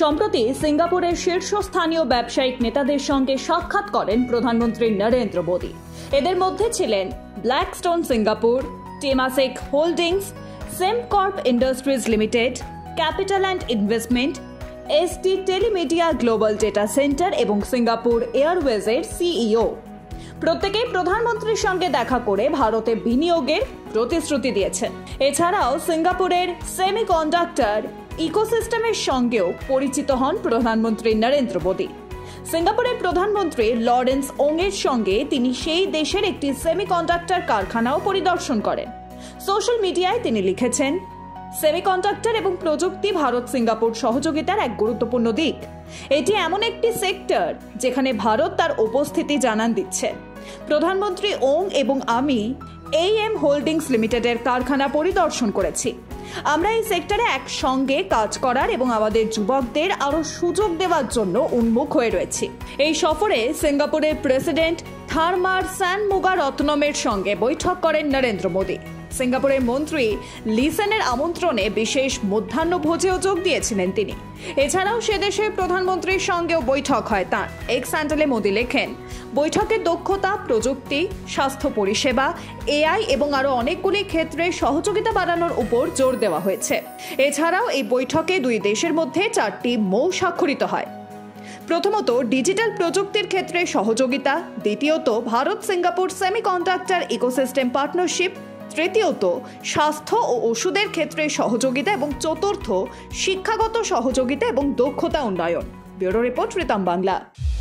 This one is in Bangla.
সম্প্রতি সিঙ্গাপুরের শীর্ষস্থানীয় ব্যবসায়িক নেতাদের সঙ্গে সাক্ষাৎ করেন প্রধানমন্ত্রী নরেন্দ্র মোদী। এদের মধ্যে ছিলেন Blackstone Singapore, Temasek Holdings, Sembcorp Industries Limited, capital and investment, ST Telemedia Global Data Centre এবং সিঙ্গাপুর এয়ারওয়েজের সিইও। প্রত্যেকেই প্রধানমন্ত্রীর সঙ্গে দেখা করে ভারতে বিনিয়োগের প্রতিশ্রুতি দিয়েছেন। এছাড়াও সিঙ্গাপুরের সেমিকন্ডাক্টর ইকোসিস্টেমের সঙ্গেও পরিচিত হন প্রধানমন্ত্রী নরেন্দ্র মোদী। সিঙ্গাপুরের প্রধানমন্ত্রী লরেন্স ওং এর সঙ্গে তিনি সেই দেশের একটি সেমিকন্ডাক্টর কারখানাও পরিদর্শন করেন। সোশ্যাল মিডিয়ায় তিনি লিখেছেন, সেমিকন্ডাক্টর এবং প্রযুক্তি ভারত সিঙ্গাপুর সহযোগিতার এক গুরুত্বপূর্ণ দিক। এটি এমন একটি সেক্টর যেখানে ভারত তার উপস্থিতি জানান দিচ্ছে। প্রধানমন্ত্রী ওং এবং আমি AM হোল্ডিংস লিমিটেডের কারখানা পরিদর্শন করেছি। আমরা এই সেক্টরে একসঙ্গে কাজ করার এবং আমাদের যুবকদের আরও সুযোগ দেওয়ার জন্য উন্মুখ হয়ে রয়েছি। এই সফরে সিঙ্গাপুরের প্রেসিডেন্ট থারমার সানমুগারত্নমের সঙ্গে বৈঠক করেন নরেন্দ্র মোদী। সিঙ্গাপুরের মন্ত্রী লিসেনের আমন্ত্রণে বিশেষ মধ্যাহ্নভোজেও যোগ দিয়েছিলেন তিনি। এছাড়াও সে দেশের প্রধানমন্ত্রীর সঙ্গেও বৈঠক হয় তাঁর। এক্স হ্যান্ডেলে মোদী লেখেন, বৈঠকে দক্ষতা, প্রযুক্তি, স্বাস্থ্য পরিষেবা, AI এবং আরও অনেকগুলি ক্ষেত্রে সহযোগিতা বাড়ানোর উপর জোর দেওয়া হয়েছে। এছাড়াও এই বৈঠকে দুই দেশের মধ্যে 4টি মৌ স্বাক্ষরিত হয়। প্রথমত, ডিজিটাল প্রযুক্তির ক্ষেত্রে সহযোগিতা; দ্বিতীয়ত, Bharat Singapore semiconductor ecosystem partnership; তৃতীয়ত, স্বাস্থ্য ও ওষুধের ক্ষেত্রে সহযোগিতা এবং চতুর্থ, শিক্ষাগত সহযোগিতা এবং দক্ষতা উন্নয়ন। Bureau report, Ritam Bangla.